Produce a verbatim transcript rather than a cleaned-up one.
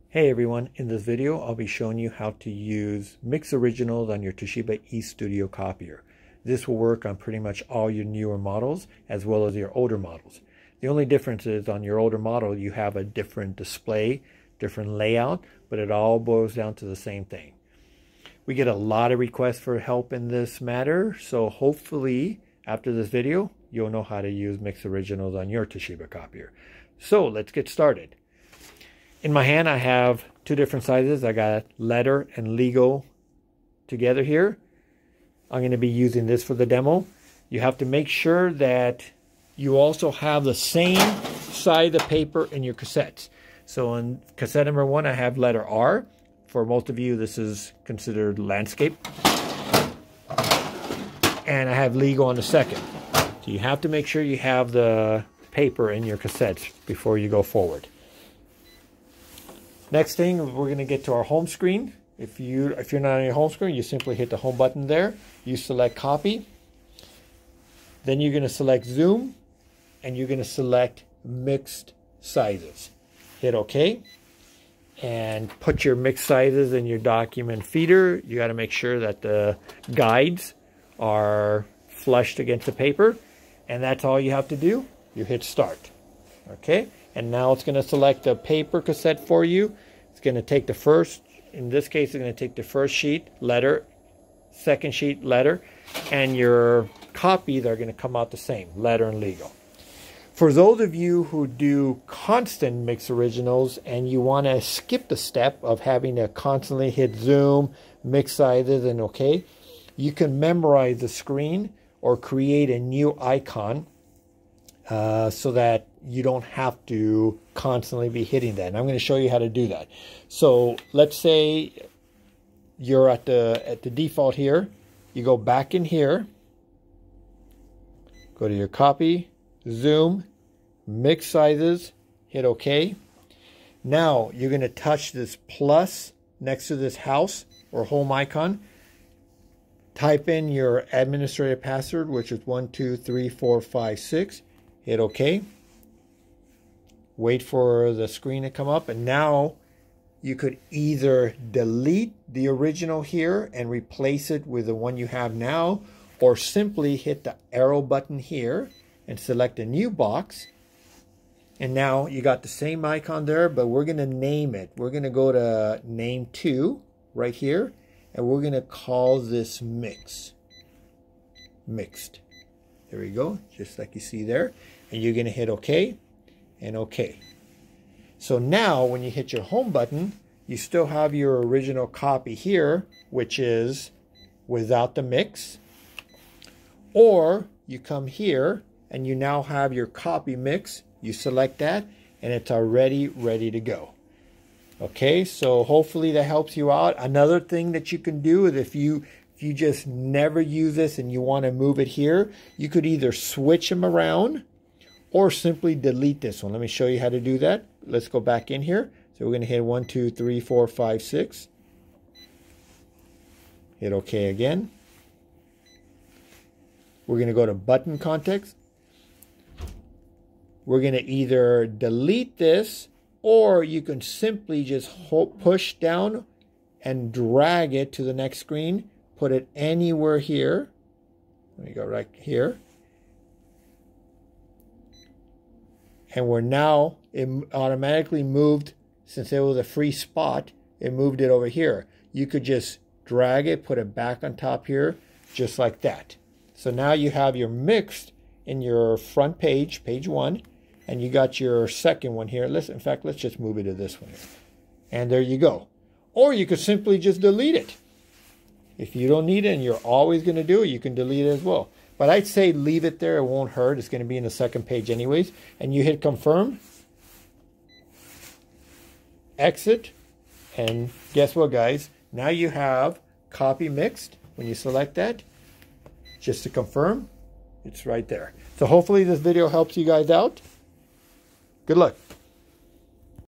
Hey everyone, in this video I'll be showing you how to use Mix Originals on your Toshiba E Studio copier. This will work on pretty much all your newer models as well as your older models. The only difference is on your older model you have a different display, different layout, but it all boils down to the same thing. We get a lot of requests for help in this matter, so hopefully after this video you'll know how to use Mix Originals on your Toshiba copier. So let's get started. In my hand, I have two different sizes. I got letter and legal together here. I'm going to be using this for the demo. You have to make sure that you also have the same side of paper in your cassettes. So on cassette number one, I have letter R. For most of you, this is considered landscape. And I have legal on the second. So you have to make sure you have the paper in your cassettes before you go forward. Next thing, we're going to get to our home screen. If, you, if you're not on your home screen, you simply hit the home button there. You select copy. Then you're going to select zoom. And you're going to select mixed sizes. Hit OK. And put your mixed sizes in your document feeder. You got to make sure that the guides are flushed against the paper. And that's all you have to do. You hit start. Okay. And now it's going to select the paper cassette for you. It's going to take the first, in this case, it's going to take the first sheet, letter, second sheet, letter, and your copies are going to come out the same, letter and legal. For those of you who do constant Mix Originals and you want to skip the step of having to constantly hit zoom, mix sizes, and OK, you can memorize the screen or create a new icon uh, so that you don't have to constantly be hitting that. And I'm going to show you how to do that. So let's say you're at the at the default here. You go back in here, go to your copy, zoom, mix sizes, hit OK. Now you're going to touch this plus next to this house or home icon. Type in your administrative password, which is one two three four five six. Hit OK. Wait for the screen to come up, and now you could either delete the original here and replace it with the one you have now, or simply hit the arrow button here and select a new box. And now you got the same icon there, but we're going to name it. We're going to go to name two right here, and we're going to call this mix. Mixed. There we go, just like you see there. And you're going to hit OK. And OK. So now when you hit your home button, you still have your original copy here, which is without the mix. Or you come here and you now have your copy mix. You select that and it's already ready to go. Okay, so hopefully that helps you out. Another thing that you can do is if you if you just never use this and you want to move it here, you could either switch them around or simply delete this one. Let me show you how to do that. Let's go back in here. So we're going to hit one, two, three, four, five, six. Hit OK again. We're going to go to button context. We're going to either delete this, or you can simply just hold, push down and drag it to the next screen. Put it anywhere here. Let me go right here. And we're now, it automatically moved, since it was a free spot, it moved it over here. You could just drag it, put it back on top here, just like that. So now you have your mixed in your front page, page one, and you got your second one here. Let's, in fact, let's just move it to this one here. And there you go. Or you could simply just delete it. If you don't need it and you're always going to do it, you can delete it as well. But I'd say leave it there. It won't hurt. It's going to be in the second page anyways. And you hit confirm. Exit. And guess what, guys? Now you have copy mixed. When you select that, just to confirm, it's right there. So hopefully this video helps you guys out. Good luck.